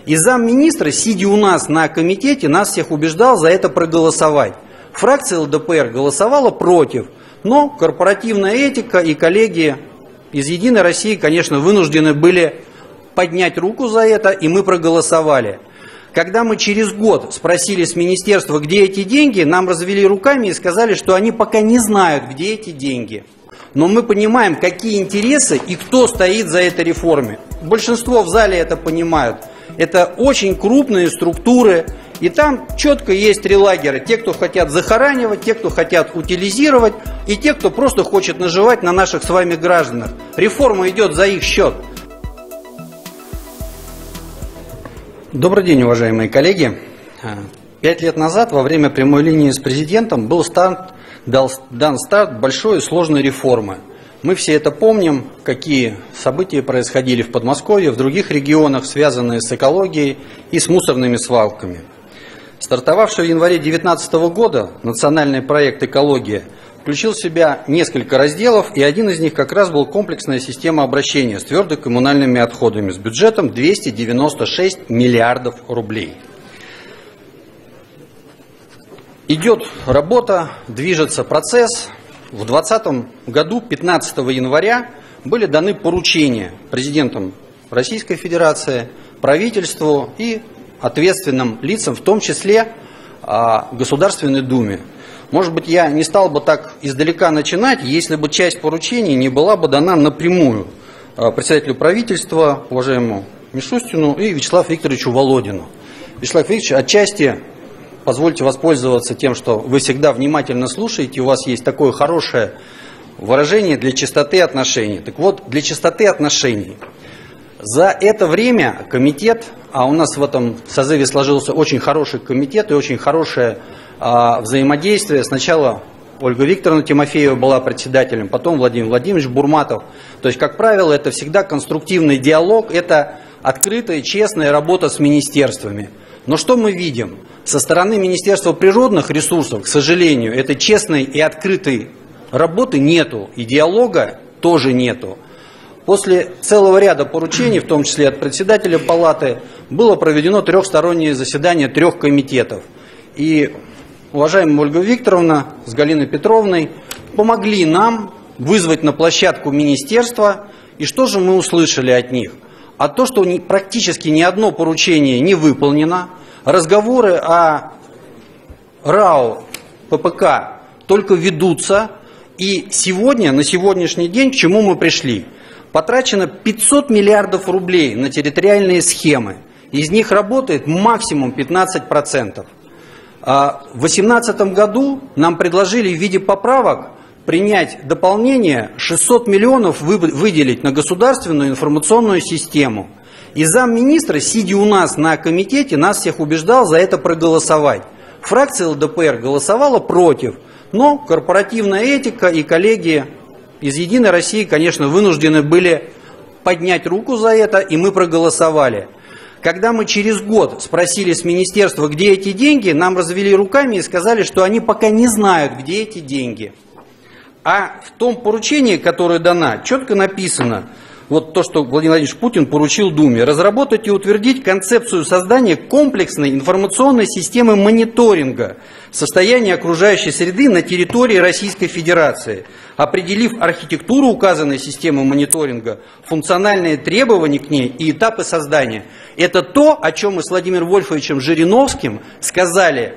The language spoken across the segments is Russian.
И замминистра, сидя у нас на комитете, нас всех убеждал за это проголосовать. Фракция ЛДПР голосовала против, но корпоративная этика и коллеги из «Единой России», конечно, вынуждены были поднять руку за это, и мы проголосовали. Когда мы через год спросили с министерства, где эти деньги, нам развели руками и сказали, что они пока не знают, где эти деньги. Но мы понимаем, какие интересы и кто стоит за этой реформой. Большинство в зале это понимают. Это очень крупные структуры, и там четко есть три лагеря. Те, кто хотят захоранивать, те, кто хотят утилизировать, и те, кто просто хочет наживать на наших с вами гражданах. Реформа идет за их счет. Добрый день, уважаемые коллеги. 5 лет назад, во время прямой линии с президентом, был дан старт большой и сложной реформы. Мы все это помним, какие события происходили в Подмосковье, в других регионах, связанные с экологией и с мусорными свалками. Стартовавший в январе 2019 года национальный проект «Экология» включил в себя несколько разделов, и один из них как раз был комплексная система обращения с твердокоммунальными отходами с бюджетом 296 миллиардов рублей. Идет работа, движется процесс. В 2020 году, 15 января, были даны поручения президентом Российской Федерации, правительству и ответственным лицам, в том числе Государственной Думе. Может быть, я не стал бы так издалека начинать, если бы часть поручений не была бы дана напрямую председателю правительства, уважаемому Мишустину, и Вячеславу Викторовичу Володину. Вячеслав Викторович, отчасти позвольте воспользоваться тем, что вы всегда внимательно слушаете, у вас есть такое хорошее выражение для чистоты отношений. Так вот, для чистоты отношений. За это время комитет, а у нас в этом созыве сложился очень хороший комитет и очень хорошее взаимодействие. Сначала Ольга Викторовна Тимофеева была председателем, потом Владимир Владимирович Бурматов. То есть, как правило, это всегда конструктивный диалог, это открытая, честная работа с министерствами. Но что мы видим? Со стороны Министерства природных ресурсов, к сожалению, этой честной и открытой работы нету, и диалога тоже нету. После целого ряда поручений, в том числе от председателя палаты, было проведено трехстороннее заседание 3 комитетов. И уважаемая Ольга Викторовна с Галиной Петровной помогли нам вызвать на площадку министерства. И что же мы услышали от них? А то, что практически ни одно поручение не выполнено, разговоры о РАО, ППК только ведутся. И сегодня, на сегодняшний день, к чему мы пришли? Потрачено 500 миллиардов рублей на территориальные схемы. Из них работает максимум 15%. В 2018 году нам предложили в виде поправок принять дополнение 600 миллионов выделить на государственную информационную систему. И замминистра, сидя у нас на комитете, нас всех убеждал за это проголосовать. Фракция ЛДПР голосовала против, но корпоративная этика и коллеги из «Единой России», конечно, вынуждены были поднять руку за это, и мы проголосовали. Когда мы через год спросили с министерства, где эти деньги, нам развели руками и сказали, что они пока не знают, где эти деньги. А в том поручении, которое дано, четко написано, вот то, что Владимир Владимирович Путин поручил Думе, разработать и утвердить концепцию создания комплексной информационной системы мониторинга состояния окружающей среды на территории Российской Федерации, определив архитектуру указанной системы мониторинга, функциональные требования к ней и этапы создания. Это то, о чем мы с Владимиром Вольфовичем Жириновским сказали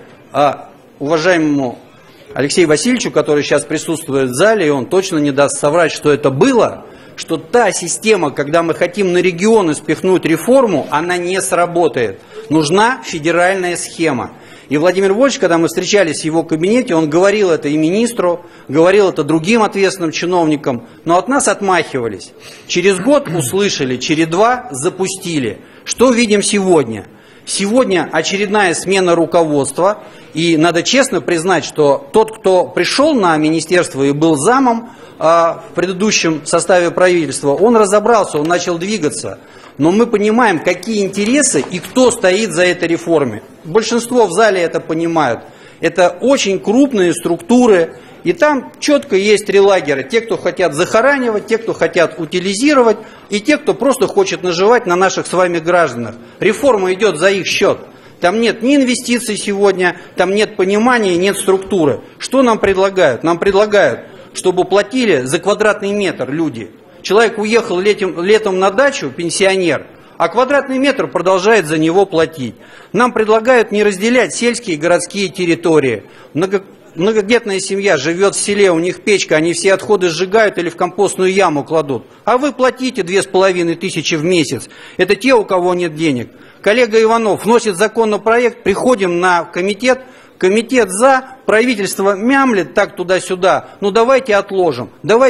уважаемому Алексею Васильевичу, который сейчас присутствует в зале, и он точно не даст соврать, что это было, что та система, когда мы хотим на регионы спихнуть реформу, она не сработает. Нужна федеральная схема. И Владимир Вольфович, когда мы встречались в его кабинете, он говорил это и министру, говорил это другим ответственным чиновникам, но от нас отмахивались. Через год услышали, через 2 запустили. Что видим сегодня? Сегодня очередная смена руководства, и надо честно признать, что тот, кто пришел на министерство и был замом в предыдущем составе правительства, он разобрался, он начал двигаться. Но мы понимаем, какие интересы и кто стоит за этой реформой. Большинство в зале это понимают. Это очень крупные структуры, И там четко есть три лагеря. Те, кто хотят захоранивать, те, кто хотят утилизировать, и те, кто просто хочет наживать на наших с вами гражданах. Реформа идет за их счет. Там нет ни инвестиций сегодня, там нет понимания, нет структуры. Что нам предлагают? Нам предлагают, чтобы платили за квадратный метр люди. Человек уехал летом на дачу, пенсионер, а квадратный метр продолжает за него платить. Нам предлагают не разделять сельские и городские территории. Многодетная семья живет в селе, у них печка, они все отходы сжигают или в компостную яму кладут. А вы платите 2500 в месяц. Это те, у кого нет денег. Коллега Иванов вносит законопроект, приходим на комитет. Комитет за, правительство мямлет так туда-сюда. Ну давайте отложим.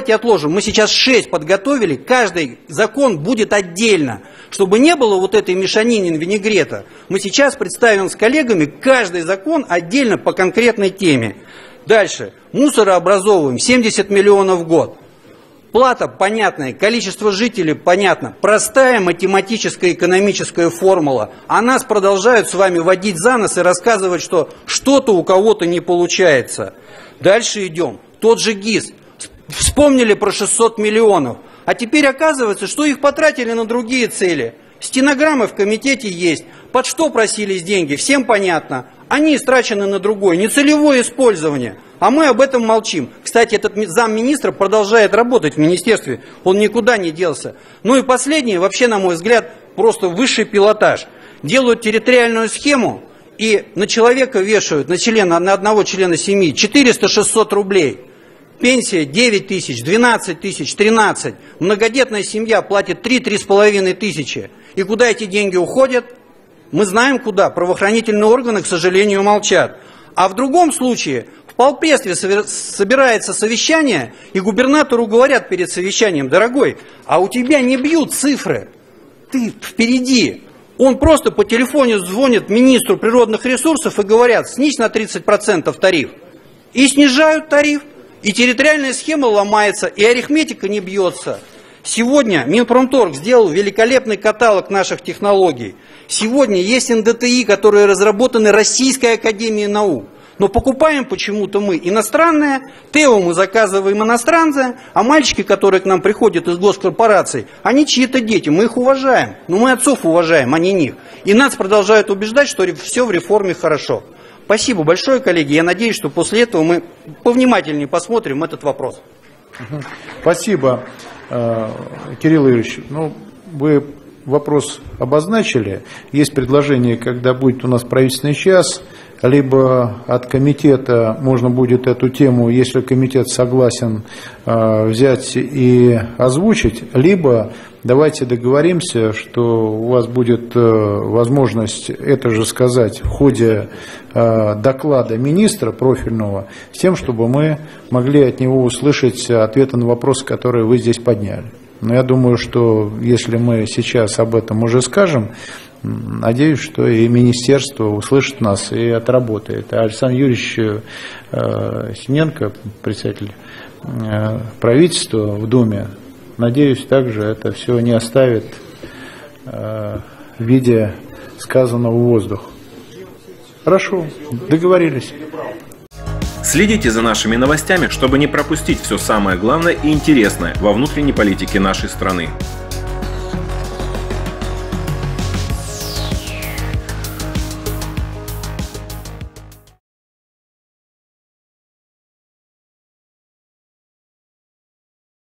Мы сейчас 6 подготовили, каждый закон будет отдельно. Чтобы не было вот этой мешанины винегрета, мы сейчас представим с коллегами каждый закон отдельно по конкретной теме. Дальше. Мусорообразовываем 70 миллионов в год. Плата понятная, количество жителей понятно. Простая математическая экономическая формула. А нас продолжают с вами водить за нос и рассказывать, что что-то у кого-то не получается. Дальше идем. Тот же ГИС. Вспомнили про 600 миллионов. А теперь оказывается, что их потратили на другие цели. Стенограммы в комитете есть. Под что просились деньги, всем понятно. Они истрачены на другое, нецелевое использование. А мы об этом молчим. Кстати, этот замминистра продолжает работать в министерстве. Он никуда не делся. Ну и последнее, вообще, на мой взгляд, просто высший пилотаж. Делают территориальную схему и на человека вешают, на одного члена семьи 400-600 рублей. Пенсия 9 тысяч, 12 тысяч, 13. Многодетная семья платит 3-3,5 тысячи. И куда эти деньги уходят? Мы знаем куда. Правоохранительные органы, к сожалению, молчат. А в другом случае в полпредстве собирается совещание, и губернатору говорят перед совещанием: дорогой, а у тебя не бьют цифры, ты впереди. Он просто по телефону звонит министру природных ресурсов и говорят: снизь на 30% тариф. И снижают тариф, и территориальная схема ломается, и арифметика не бьется. Сегодня Минпромторг сделал великолепный каталог наших технологий. Сегодня есть НДТИ, которые разработаны Российской Академией Наук. Но покупаем почему-то мы иностранное, ТЭО мы заказываем иностранцы, а мальчики, которые к нам приходят из госкорпораций, они чьи-то дети, мы их уважаем. Но мы отцов уважаем, а не них. И нас продолжают убеждать, что все в реформе хорошо. Спасибо большое, коллеги. Я надеюсь, что после этого мы повнимательнее посмотрим этот вопрос. Спасибо, Кирилл Юрьевич. Ну, вы вопрос обозначили. Есть предложение, когда будет у нас правительственный час, либо от комитета можно будет эту тему, если комитет согласен, взять и озвучить, либо давайте договоримся, что у вас будет возможность это же сказать в ходе доклада министра профильного, с тем, чтобы мы могли от него услышать ответы на вопросы, которые вы здесь подняли. Но я думаю, что если мы сейчас об этом уже скажем, надеюсь, что и министерство услышит нас и отработает. А Александр Юрьевич Синенко, председатель правительства в Думе, надеюсь, также это все не оставит в виде сказанного в воздух. Хорошо, договорились. Следите за нашими новостями, чтобы не пропустить все самое главное и интересное во внутренней политике нашей страны.